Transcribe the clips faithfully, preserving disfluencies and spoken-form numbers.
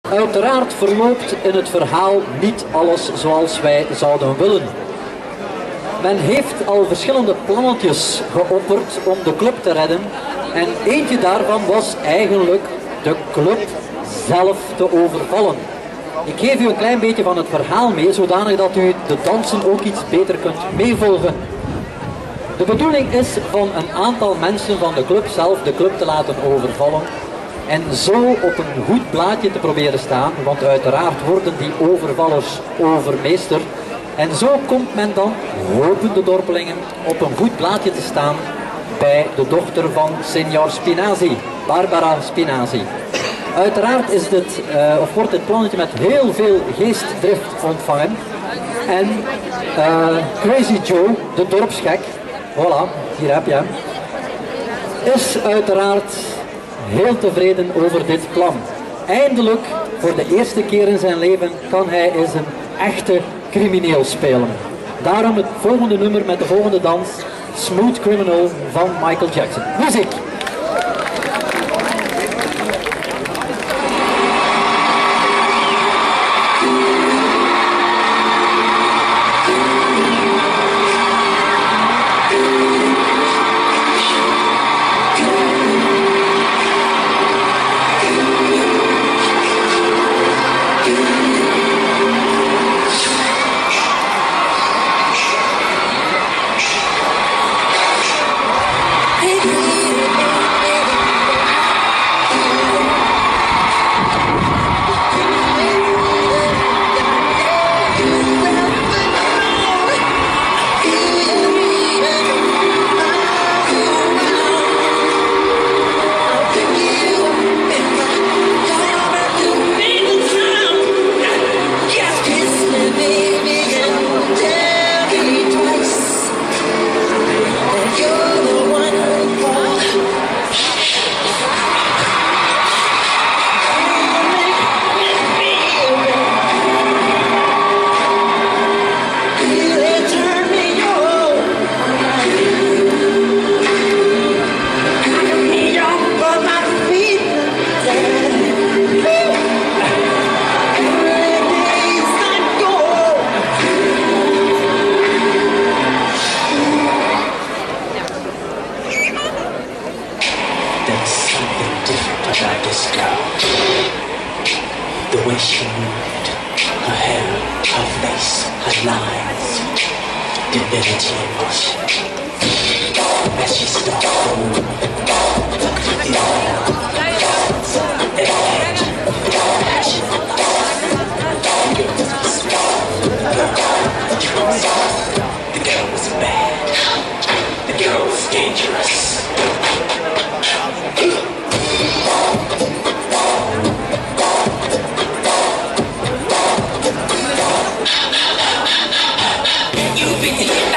Uiteraard verloopt in het verhaal niet alles zoals wij zouden willen. Men heeft al verschillende plannetjes geopperd om de club te redden en eentje daarvan was eigenlijk de club zelf te overvallen. Ik geef u een klein beetje van het verhaal mee, zodanig dat u de dansen ook iets beter kunt meevolgen. De bedoeling is van een aantal mensen van de club zelf de club te laten overvallen en zo op een goed blaadje te proberen staan, want uiteraard worden die overvallers overmeesterd. En zo komt men dan, hopen de dorpelingen, op een goed blaadje te staan bij de dochter van Signor Spinazi, Barbara Spinazi. Uiteraard is dit, uh, of wordt dit plannetje met heel veel geestdrift ontvangen. En uh, Crazy Joe, de dorpsgek, voilà, hier heb je hem, is uiteraard heel tevreden over dit plan. Eindelijk, voor de eerste keer in zijn leven, kan hij eens een echte crimineel spelen. Daarom het volgende nummer met de volgende dans, Smooth Criminal van Michael Jackson. Muziek!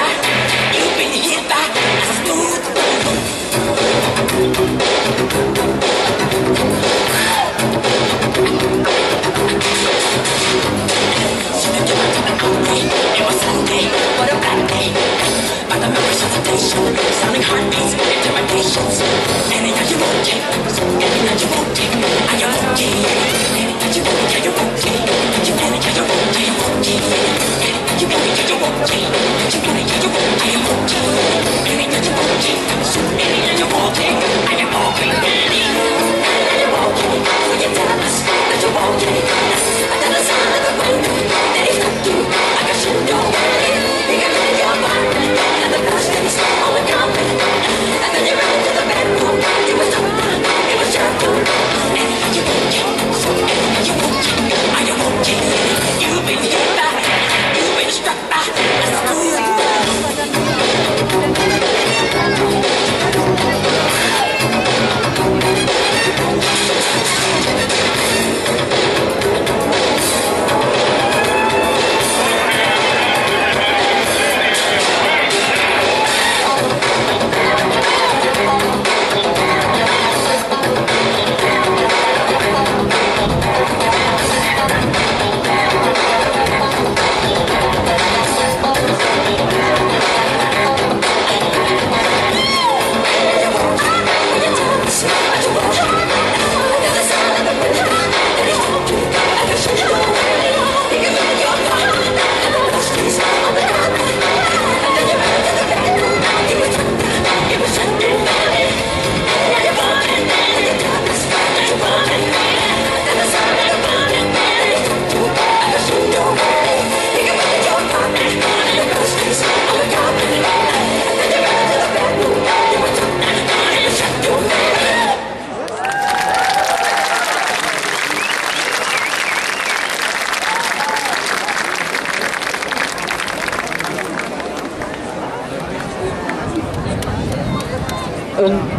You've been hit by a smooth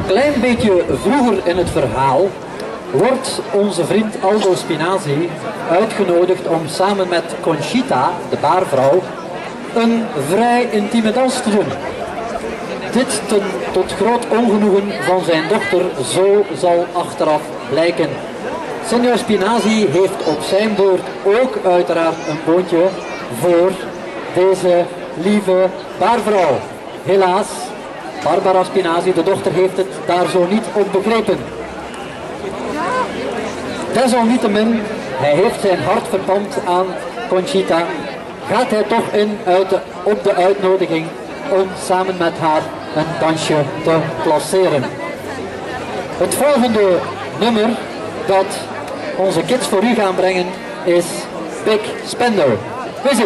klein beetje vroeger in het verhaal wordt onze vriend Aldo Spinazi uitgenodigd om samen met Conchita, de baarvrouw, een vrij intieme dans te doen. Dit ten, tot groot ongenoegen van zijn dochter, zo zal achteraf blijken. Signor Spinazi heeft op zijn beurt ook uiteraard een boontje voor deze lieve baarvrouw. Helaas, Barbara Spinazi, de dochter, heeft het daar zo niet op begrepen. Desalniettemin, hij heeft zijn hart verpand aan Conchita, gaat hij toch in uit de, op de uitnodiging om samen met haar een dansje te placeren. Het volgende nummer dat onze kids voor u gaan brengen is Big Spender. Muziek!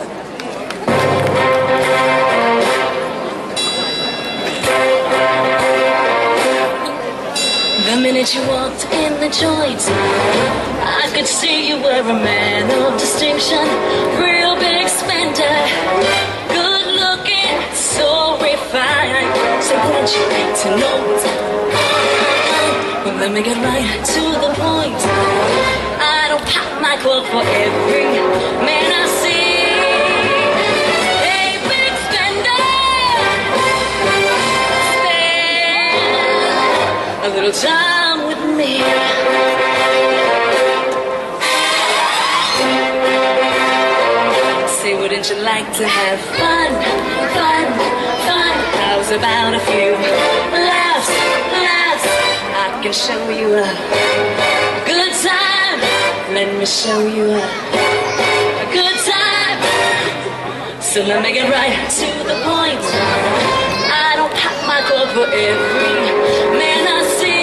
The minute you walked in the joint, I could see you were a man of distinction, real big spender, good looking, so refined. So wouldn't you like to know it? Well, let me get right to the point. I don't pop my cork for every man I see. Hey, big spender, spend a little time with me. Say, wouldn't you like to have fun, fun, fun? How's about a few laughs, laughs? I can show you a good time. Let me show you a, a good time. So let me get right to the point. I don't pop my cork for every man I see.